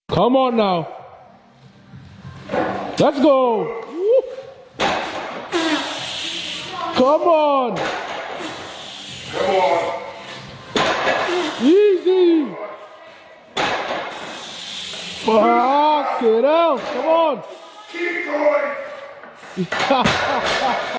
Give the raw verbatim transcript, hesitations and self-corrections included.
Come on now. Let's go. Woo. Come on. Come on. Easy. Fuck it out. Come on. Keep going.